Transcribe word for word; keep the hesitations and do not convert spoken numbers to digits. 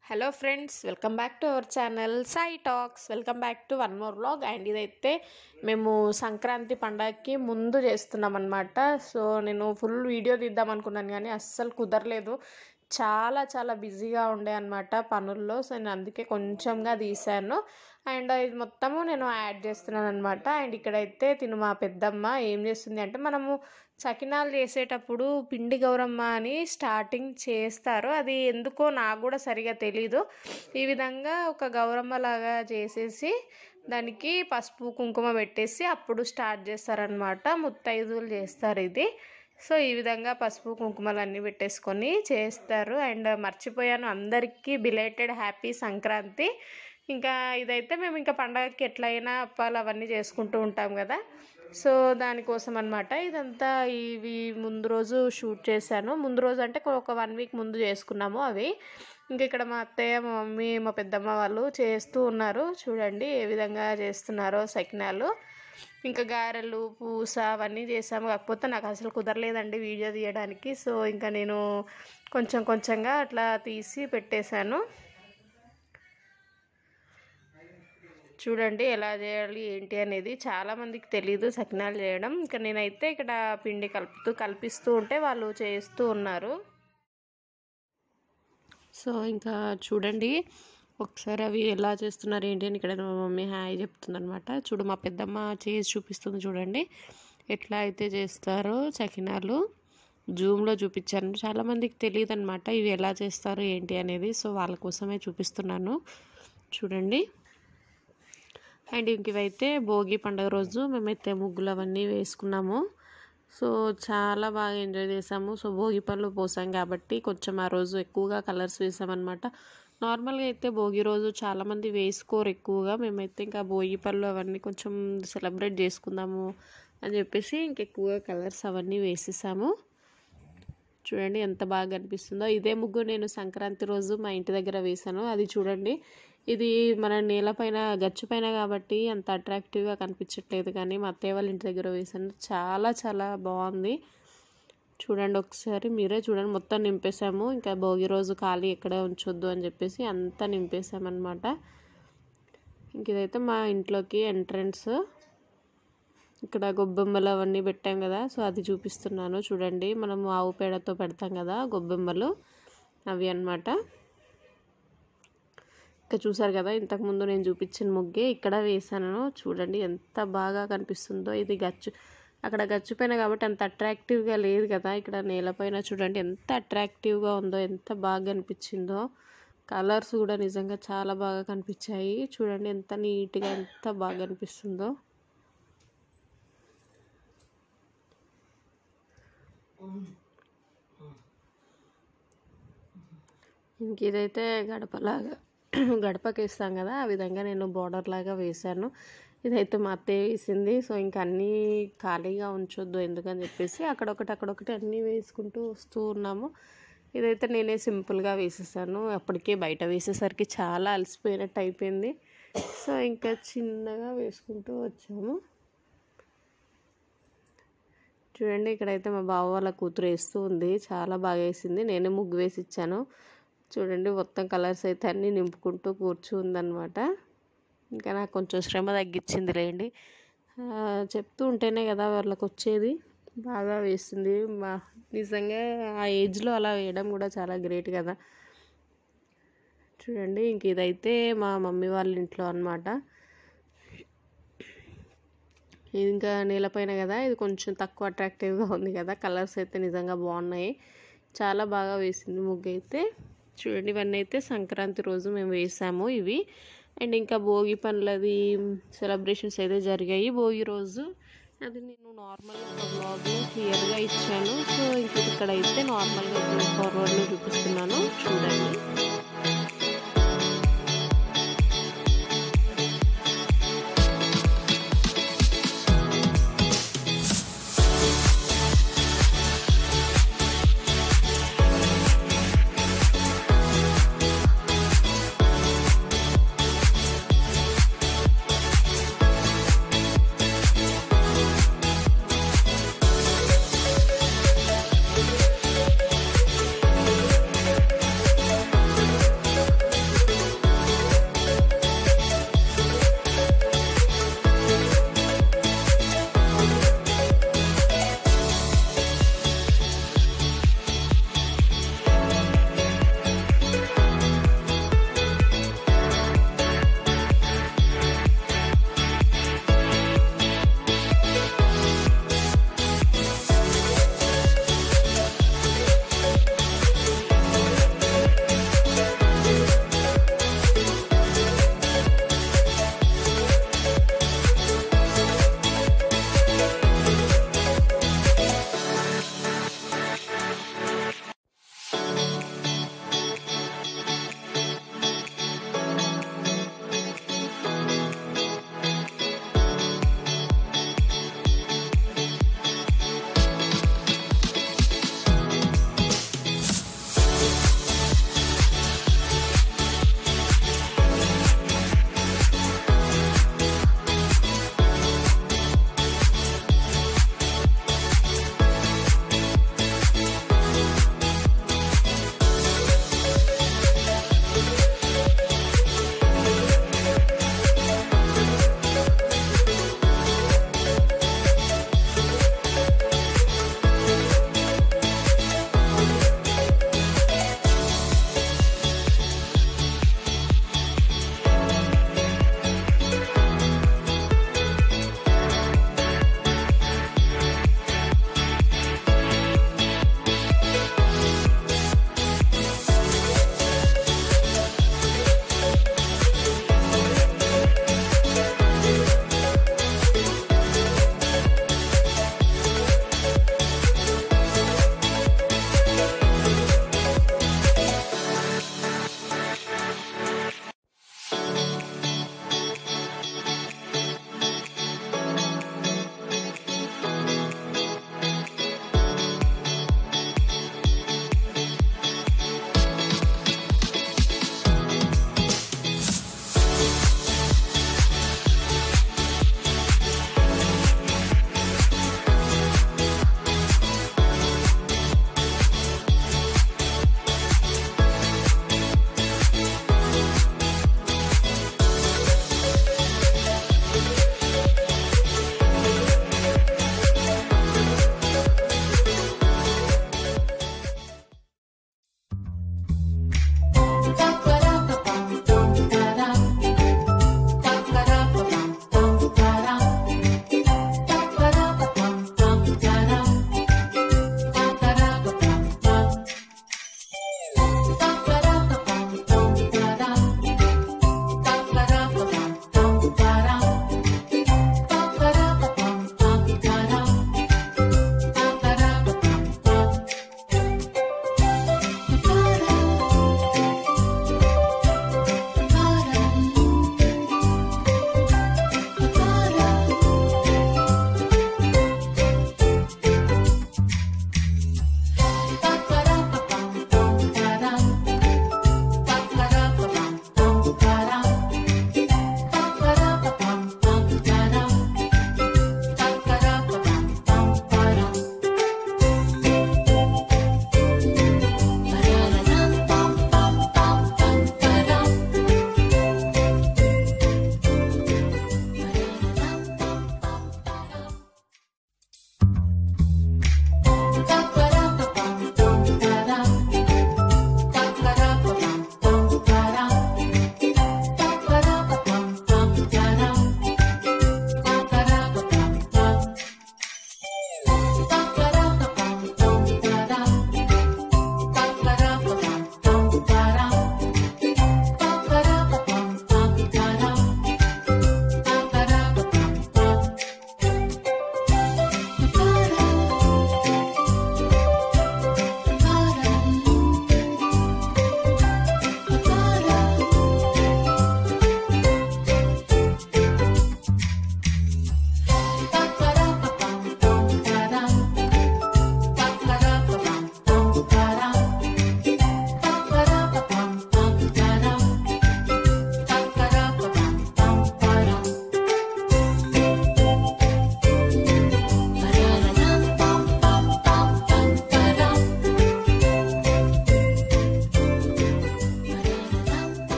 Hello friends, welcome back to our channel Sai talks. Welcome back to one more vlog. And ఇదైతే మేము సంక్రాంతి పండగకి ముందు చేస్తున్నాం అనమాట. సో నేను ఫుల్ వీడియో తీద్దాం అనుకున్నాను కానీ అస్సలు కుదరలేదు. చాలా చాలా బిజీగా ఉండే అనమాట పనుల్లో. సో నేను అందుకే కొంచెంగా తీసాను. అండ్ ఇది మొత్తము నేను యాడ్ చేస్తున్నాను అనమాట. అండ్ ఇక్కడైతే తిను మా పెద్దమ్మ ఏం చేస్తుంది అంటే, మనము సకినాలు చేసేటప్పుడు పిండి గౌరమ్మ అని స్టార్టింగ్ చేస్తారు. అది ఎందుకో నాకు కూడా సరిగా తెలీదు. ఈ విధంగా ఒక గౌరమ్మ లాగా చేసేసి దానికి పసుపు కుంకుమ పెట్టేసి అప్పుడు స్టార్ట్ చేస్తారనమాట. ముత్తైదువులు చేస్తారు ఇది. సో ఈ విధంగా పసుపు కుంకుమలు అన్నీ పెట్టేసుకొని చేస్తారు. అండ్ మర్చిపోయాను, అందరికీ బిలేటెడ్ హ్యాపీ సంక్రాంతి. ఇంకా ఇదైతే మేము ఇంకా పండగకి ఎట్లయినా అప్పాలు అవన్నీ చేసుకుంటూ ఉంటాం కదా. సో దానికోసం అనమాట ఇదంతా. ఇవి ముందు రోజు షూట్ చేశాను. ముందు రోజు అంటే ఒక వన్ వీక్ ముందు చేసుకున్నాము అవి. ఇంక ఇక్కడ మా అత్తయ్య, మా మమ్మీ, మా పెద్దమ్మ వాళ్ళు చేస్తూ ఉన్నారు. చూడండి ఏ విధంగా చేస్తున్నారో సకినాలు. ఇంకా గారెలు, పూస అవన్నీ చేసాము. కాకపోతే నాకు అసలు కుదరలేదండి వీడియో తీయడానికి. సో ఇంకా నేను కొంచెం కొంచెంగా అట్లా తీసి పెట్టేశాను. చూడండి ఎలా చేయాలి ఏంటి అనేది చాలామందికి తెలీదు సకినాలు చేయడం. ఇంకా నేనైతే ఇక్కడ పిండి కలుపుతూ కల్పిస్తూ ఉంటే వాళ్ళు చేస్తూ ఉన్నారు. సో ఇంకా చూడండి ఒకసారి అవి ఎలా చేస్తున్నారు ఏంటి అని ఇక్కడ మా మమ్మీ హాయ్ చెప్తుంది అనమాట. చూడు మా పెద్దమ్మ చేసి చూపిస్తుంది. చూడండి ఎట్లా అయితే చేస్తారో సకినాలు జూమ్లో చూపించాను. చాలామందికి తెలియదు అనమాట ఇవి ఎలా చేస్తారు ఏంటి అనేది. సో వాళ్ళ కోసమే చూపిస్తున్నాను. చూడండి. అండ్ ఇంక ఇవైతే భోగి పండుగ రోజు మేమైతే ముగ్గులు అవన్నీ వేసుకున్నాము. సో చాలా బాగా ఎంజాయ్ చేసాము. సో భోగి పళ్ళు పోసాం కాబట్టి కొంచెం ఆ రోజు ఎక్కువగా కలర్స్ వేసామన్నమాట. నార్మల్గా అయితే భోగి రోజు చాలామంది వేసుకోరు ఎక్కువగా. మేమైతే ఇంకా భోగి పళ్ళు అవన్నీ కొంచెం సెలబ్రేట్ చేసుకుందాము అని చెప్పేసి ఇంకెక్కువగా కలర్స్ అవన్నీ వేసేసాము. చూడండి ఎంత బాగా అనిపిస్తుందో. ఇదే ముగ్గు నేను సంక్రాంతి రోజు మా ఇంటి దగ్గర వేసాను. అది చూడండి, ఇది మన నేలపైన గచ్చు పైన కాబట్టి అంత అట్రాక్టివ్గా కనిపించట్లేదు, కానీ మా అత్తయ్య వాళ్ళ ఇంటి దగ్గర వేసాను. చాలా చాలా బాగుంది. చూడండి ఒకసారి మీరే చూడండి. మొత్తం నింపేసాము. ఇంకా భోగి రోజు ఖాళీ ఎక్కడ ఉంచొద్దు అని చెప్పేసి అంతా నింపేసామన్నమాట. ఇంక ఇదైతే మా ఇంట్లోకి ఎంట్రన్స్. ఇక్కడ గొబ్బెమ్మలు అవన్నీ పెట్టాం కదా. సో అది చూపిస్తున్నాను. చూడండి మనము ఆవు పేడతో పెడతాం కదా గొబ్బెమ్మలు, అవి అన్నమాట. ఇంకా చూసారు కదా ఇంతకుముందు నేను చూపించిన ముగ్గే ఇక్కడ వేసాను. చూడండి ఎంత బాగా కనిపిస్తుందో. ఇది గచ్చు, అక్కడ గచ్చు పైన కాబట్టి అంత అట్రాక్టివ్గా లేదు కదా. ఇక్కడ నేలపైన చూడండి ఎంత అట్రాక్టివ్గా ఉందో, ఎంత బాగా అనిపించిందో. కలర్స్ కూడా నిజంగా చాలా బాగా కనిపించాయి. చూడండి ఎంత నీట్గా ఎంత బాగా అనిపిస్తుందో. ఇంక ఇదైతే గడపలాగా గడపకి వేస్తాం కదా, ఆ విధంగా నేను బోర్డర్ లాగా వేశాను. ఇదైతే మా అత్తయ్య వేసింది. సో ఇంకా అన్నీ ఖాళీగా ఉంచొద్దు ఎందుకని చెప్పేసి అక్కడొకటి అక్కడొకటి అన్నీ వేసుకుంటూ వస్తూ ఉన్నాము. ఇదైతే నేనే సింపుల్గా వేసేసాను. అప్పటికే బయట వేసేసరికి చాలా అలసిపోయినట్టు అయిపోయింది. సో ఇంకా చిన్నగా వేసుకుంటూ వచ్చాము. చూడండి ఇక్కడైతే మా బావ వాళ్ళ కూతురు వేస్తూ ఉంది. చాలా బాగా వేసింది. నేనే ముగ్గు వేసి ఇచ్చాను. చూడండి మొత్తం కలర్స్ అయితే అన్నీ నింపుకుంటూ కూర్చుందనమాట. ఇంకా నాకు కొంచెం శ్రమ తగ్గించింది లేండి. చెప్తూ ఉంటేనే కదా వాళ్ళకి వచ్చేది. బాగా వేస్తుంది. మా నిజంగా ఆ ఏజ్లో అలా వేయడం కూడా చాలా గ్రేట్ కదా. చూడండి ఇంక ఇదైతే మా మమ్మీ వాళ్ళ ఇంట్లో అనమాట. ఇంకా నేలపైన కదా, ఇది కొంచెం తక్కువ అట్రాక్టివ్గా ఉంది కదా. కలర్స్ అయితే నిజంగా బాగున్నాయి. చాలా బాగా వేసింది ముగ్గు అయితే. చూడండి ఇవన్నీ అయితే సంక్రాంతి రోజు మేము వేసాము ఇవి. అండ్ ఇంకా భోగి పనులది సెలబ్రేషన్స్ అయితే జరిగాయి భోగి రోజు. అది నేను నార్మల్గా ఒక బ్లాగ్లో క్లియర్గా ఇచ్చాను. సో ఇంక ఇక్కడైతే నార్మల్గా ఫార్వర్డ్లో చూపిస్తున్నాను చూడండి.